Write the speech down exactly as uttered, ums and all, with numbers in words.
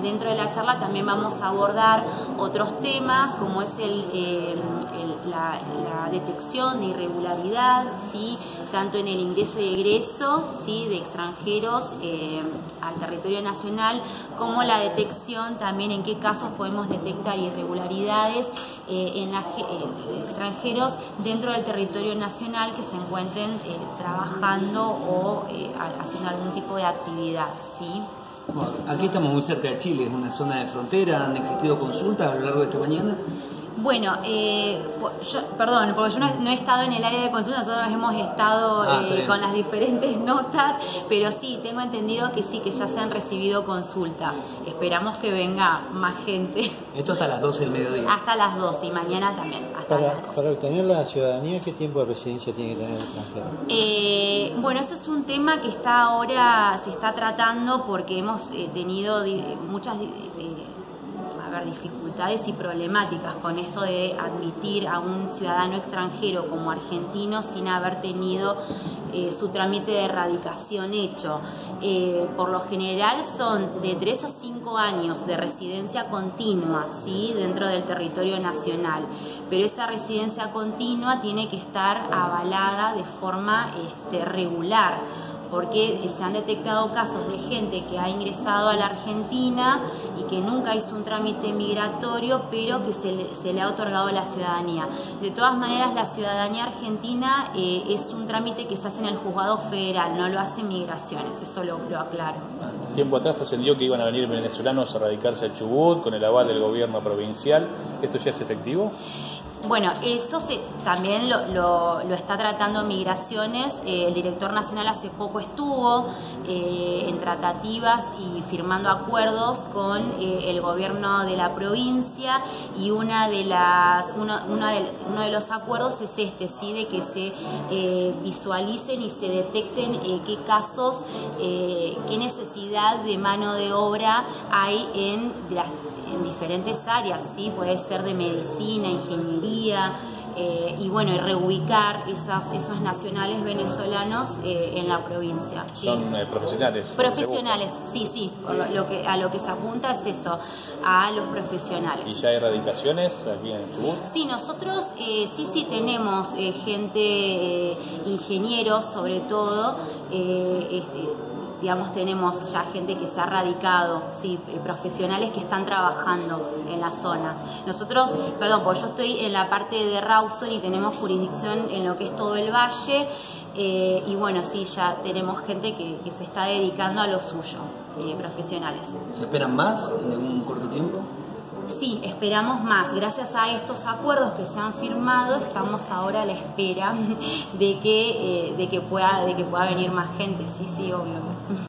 dentro de la charla también vamos a abordar otros temas como es el, eh, el, la, la detección de irregularidad, ¿sí? Tanto en el ingreso y egreso, ¿sí? De extranjeros eh, al territorio nacional, como la detección también en qué casos podemos detectar irregularidades eh, en la, eh, extranjeros dentro del territorio nacional que se encuentren eh, trabajando o eh, haciendo algún tipo de actividad, ¿sí? Bueno, aquí estamos muy cerca de Chile, es una zona de frontera. ¿Han existido consultas a lo largo de esta mañana? Bueno, eh, yo, perdón, porque yo no he, no he estado en el área de consulta, nosotros hemos estado ah, eh, con las diferentes notas, pero sí, tengo entendido que sí, que ya se han recibido consultas. Esperamos que venga más gente. Esto hasta las doce del mediodía. Hasta las doce y mañana también. Hasta Para, las doce. para obtener la ciudadanía, ¿qué tiempo de residencia tiene que tener el extranjero? Eh, bueno, ese es un tema que está ahora, se está tratando porque hemos eh, tenido di muchas di eh, a ver, dificultades y problemáticas con esto de admitir a un ciudadano extranjero como argentino sin haber tenido eh, su trámite de erradicación hecho. Eh, por lo general son de tres a cinco años de residencia continua, ¿sí? Dentro del territorio nacional, pero esa residencia continua tiene que estar avalada de forma este, regular, porque se han detectado casos de gente que ha ingresado a la Argentina y que nunca hizo un trámite migratorio, pero que se le, se le ha otorgado la ciudadanía. De todas maneras, la ciudadanía argentina eh, es un trámite que se hace en el juzgado federal, no lo hace Migraciones, eso lo, lo aclaro. Tiempo atrás trascendió que iban a venir venezolanos a radicarse a Chubut con el aval del gobierno provincial. ¿Esto ya es efectivo? Bueno, eso se, también lo, lo, lo está tratando Migraciones. Eh, el director nacional hace poco estuvo eh, en tratativas y firmando acuerdos con eh, el gobierno de la provincia, y una de las, uno, una de, uno de los acuerdos es este, ¿sí? De que se eh, visualicen y se detecten eh, qué casos, eh, qué necesidad de mano de obra hay en las en diferentes áreas, ¿sí? Puede ser de medicina, ingeniería, eh, y bueno, y reubicar esas, esos nacionales venezolanos eh, en la provincia, ¿sí? Son eh, profesionales. Profesionales, sí, sí, por lo, lo que, a lo que se apunta es eso, a los profesionales. ¿Y ya hay erradicaciones aquí en Chubut? Sí, nosotros eh, sí, sí tenemos eh, gente, eh, ingenieros sobre todo, eh, este, digamos, tenemos ya gente que se ha radicado, sí, profesionales que están trabajando en la zona. Nosotros, perdón, porque yo estoy en la parte de Rawson y tenemos jurisdicción en lo que es todo el valle, eh, y bueno, sí, ya tenemos gente que, que se está dedicando a lo suyo, eh, profesionales. ¿Se esperan más en algún corto tiempo? Sí, esperamos más. Gracias a estos acuerdos que se han firmado, estamos ahora a la espera de que, eh, de que pueda, de que pueda venir más gente. Sí, sí, obvio.